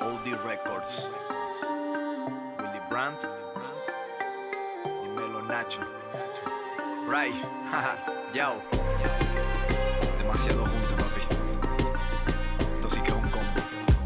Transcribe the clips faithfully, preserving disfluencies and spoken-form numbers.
O D Records. Willy Brandt. Dímelo Nacho. Ray. Haha. Yao. Demasiado junto, papi. Esto sí que es un combo.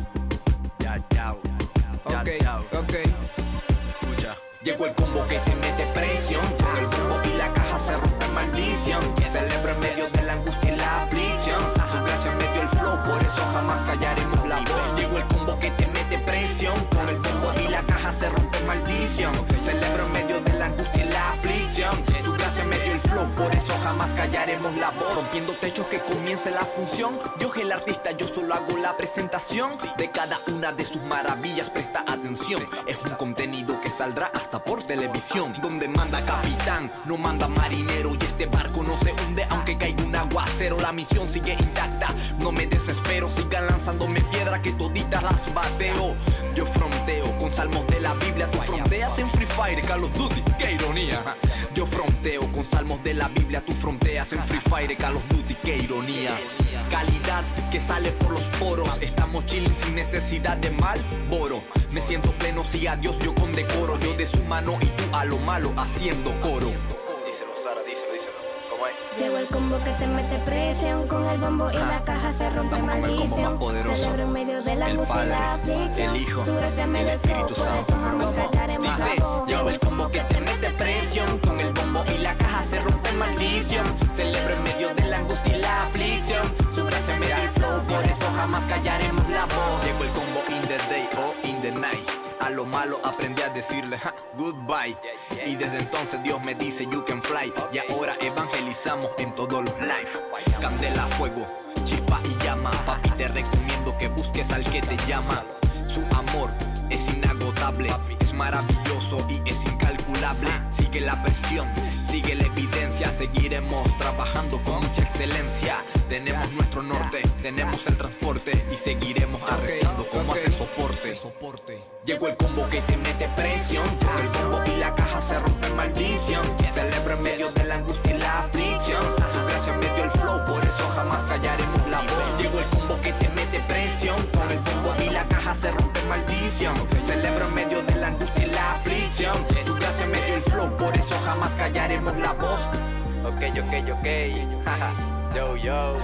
Ya, yao. Ya, Ok, yao. ok. Escucha. Llegó el combo que te mete presión. Con el bombo y la caja se rompe maldición. Celebro en medio de la angustia y la aflicción. Su gracia en medio el flow, por eso jamás callaremos la voz. Llegó el combo que te mete presión. Con el bombo y la caja se rompe maldición. Celebro en medio de la angustia y la aflicción. Su gracia en medio el flow, por eso jamás callaremos la voz. Rompiendo techos que comience la función. Dios el artista, yo solo hago la presentación. De cada una de sus maravillas presta atención. Es un contenido que saldrá hasta por televisión. Donde manda capitán, no manda marinero. Y este barco no se hunde aunque caiga un aguacero. La misión sigue intacta, no me desespero. Sigan lanzándome piedra que toditas las bateo. Yo fronteo con salmos de la Biblia. Tú fronteas en Free Fire, Call of Duty, qué ironía. Yo fronteo con salmos de la Biblia. Tú fronteas en Free Fire, Call of Duty, qué ironía. Calidad que sale por los poros. Estamos chilling sin necesidad de Malboro. Me siento pleno si a Dios yo con decoro. Yo de su mano y tú a lo malo haciendo coro. Díselo, Sara, díselo, díselo. ¿Cómo es? Llegó el combo que te mete presión. Con el bombo y la caja se rompe Vamos con el combo más maldición. poderoso. Celebro en medio de la El angustia y la Padre, aflicción. el Hijo, Su gracia me el del flow, Espíritu por Santo. eso jamás ¿Cómo? callaremos la Dice, voz. llegó el combo que te mete presión. Con el bombo y la caja se rompe maldición. Celebro en medio de la angustia y la aflicción. Su gracia me da el flow, por eso jamás callaremos la voz. Llegó el combo in the day o in the night. A lo malo aprendí a decirle ja, goodbye. Y desde entonces Dios me dice you can fly. Y ahora evangelizamos en todos los live. Candela, fuego, chispa y llama. Papi, te recomiendo que busques al que te llama. Su amor es inagotable, es maravilloso y es incalculable. Sigue la presión, sigue la evidencia. Seguiremos trabajando con mucha excelencia. Tenemos nuestro norte, tenemos el transporte. Y seguiremos arreciando como ok. hace soporte. Llegó el combo que te mete presión. Con el bombo y la caja se rompe maldición. Celebro en medio de la angustia y la aflicción. Su gracia en medio el flow, por eso jamás callaremos la voz. Llegó el combo que te mete presión. Con el bombo y la caja se rompe maldición. Celebro en medio de la angustia y la aflicción. Su gracia en medio el flow, por eso jamás callaremos la voz. Ok, ok, ok. Yo, yo.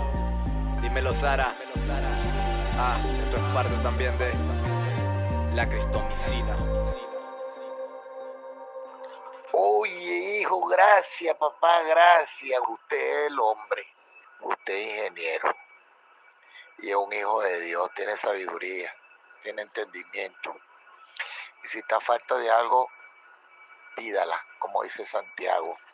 Dímelo, Sara. Ah, esto es parte también de la cristomicina. Oye, hijo, gracias, papá, gracias. Usted es el hombre, usted es ingeniero y es un hijo de Dios, tiene sabiduría, tiene entendimiento. Y si está falta de algo, pídala, como dice Santiago.